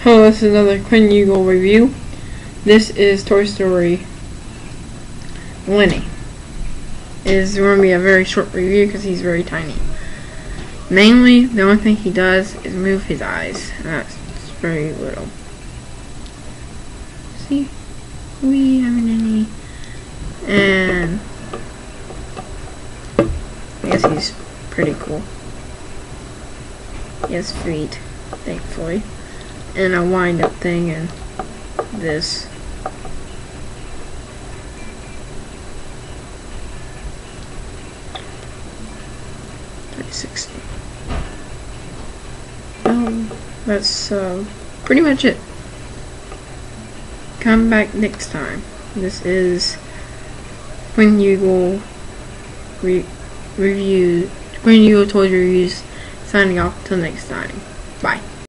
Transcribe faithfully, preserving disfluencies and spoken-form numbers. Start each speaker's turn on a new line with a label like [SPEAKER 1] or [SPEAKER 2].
[SPEAKER 1] Hello, this is another QenYoogle review. This is Toy Story Lenny. It is going to be a very short review because he's very tiny. Mainly, the only thing he does is move his eyes. And that's very little. See? We have an Lenny. And I guess he's pretty cool. He has feet, thankfully. And a wind up thing and this. three sixty. Um, that's uh, pretty much it. Come back next time. This is QenYoogle re review QenYoogle Toys reviews signing off till next time. Bye.